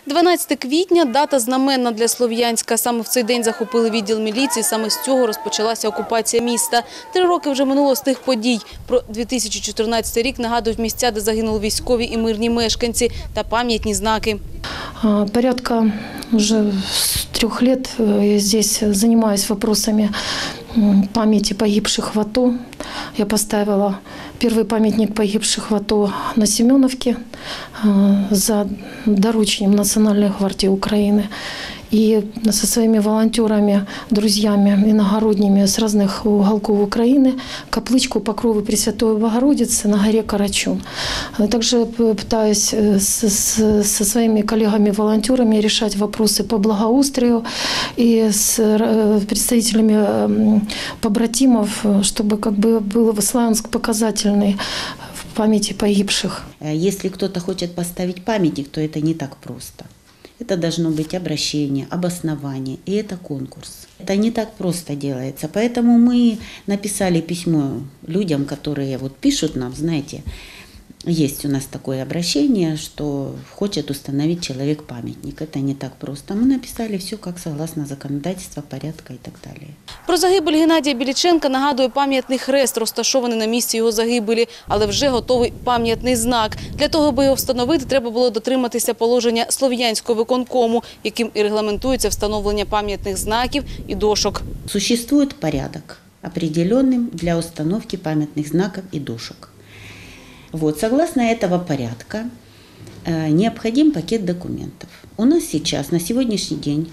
12 квітня – дата знаменна для Слов'янська. Саме в цей день захопили відділ міліції, саме з цього розпочалася окупація міста. 3 роки вже минуло з тих подій. Про 2014 рік нагадують місця, де загинули військові і мирні мешканці, та пам'ятні знаки. Порядка уже с 3 лет я здесь занимаюсь вопросами памяти погибших в АТО. Я поставила первый памятник погибших в АТО на Семеновке за доручением Национальной гвардии Украины. И со своими волонтерами, друзьями иногородними с разных уголков Украины капличку Покровы Пресвятой Богородицы на горе Карачун. Также пытаюсь со своими коллегами-волонтерами решать вопросы по благоустрою и с представителями побратимов, чтобы был Славянск показательный в памяти погибших. Если кто-то хочет поставить памятник, то это не так просто. Это должно быть обращение, обоснование, и это конкурс. Это не так просто делается, поэтому мы написали письмо людям, которые пишут нам, знаете, есть у нас такое обращение, что хочет установить человек памятник. Это не так просто. Мы написали все как согласно законодательству, порядка и так далее. Про загибель Геннадія Біліченка нагадує пам'ятний хрест, розташований на місці його загибелі, але вже готовий пам'ятний знак. Для того, аби його встановити, треба було дотриматися положення Слов'янського виконкому, яким і регламентується встановлення пам'ятних знаків і дошок. Существует порядок определенный для установки памятных знаков и дошек. Согласно этого порядка необходим пакет документов. У нас сейчас, на сегодняшний день,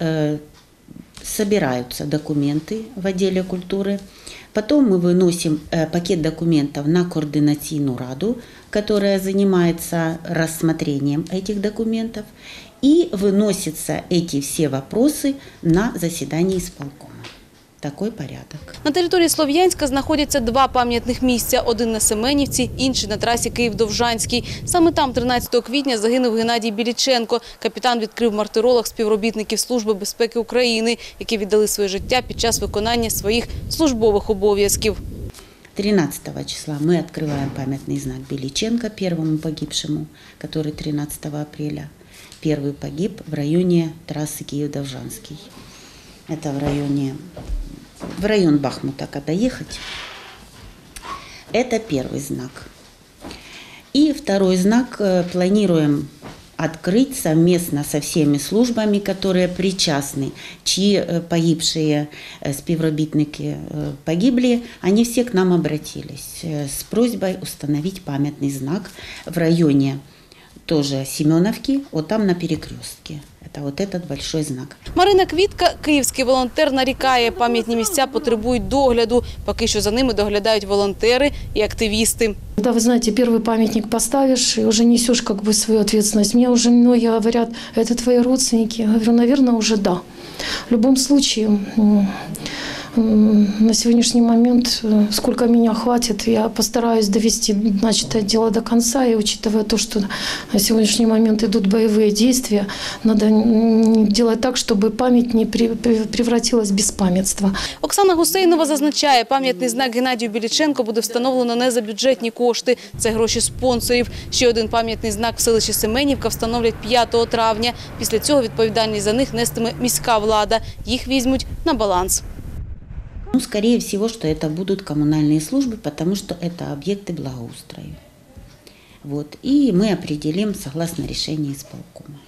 собираются документы в отделе культуры. Потом мы выносим пакет документов на координационную раду, которая занимается рассмотрением этих документов. И выносятся эти все вопросы на заседании исполкома. Такий порядок. На території Слов'янська знаходяться 2 пам'ятних місця. Один на Семенівці, інший на трасі Київ-Довжанський. Саме там 13 квітня загинув Геннадій Біліченко. Капітан відкрив мартиролог співробітників Служби безпеки України, які віддали своє життя під час виконання своїх службових обов'язків. 13 числа мы открываем памятный знак Біліченка, первому погибшему, который 13 апреля. Первый погиб в районе трассы Киев-Довжанский. Это в район Бахмута, когда ехать. Это первый знак. И второй знак планируем открыть совместно со всеми службами, которые причастны, чьи погибшие співробітники погибли, они все к нам обратились с просьбой установить памятный знак в районе тоже Семеновки, там на перекрестке. Это этот большой знак. Марина Квітка, київський волонтер, нарікає, пам'ятні місця потребують догляду. Поки що за ними доглядають волонтери і активісти. Да, вы знаете, первый памятник поставишь и уже несешь свою ответственность. Мне уже многие говорят, это твои родственники. Я говорю, наверное, уже да. В любом случае, на сегодняшний момент, сколько меня хватит, я постараюсь довести начатое дело до конца. И учитывая то, что на сегодняшний момент идут боевые действия, надо делать так, чтобы память не превратилась в беспамятство. Оксана Гусейнова зазначає, пам'ятний знак Геннадію Біліченку буде встановлено не за бюджетні кошти. Це гроші спонсорів. Ще один пам'ятний знак в селищі Семенівка встановлять 5 травня. Після цього відповідальність за них нестиме міська влада. Їх візьмуть на баланс. Скорее всего, что это будут коммунальные службы, потому что это объекты благоустрою. И мы определим согласно решению исполкома.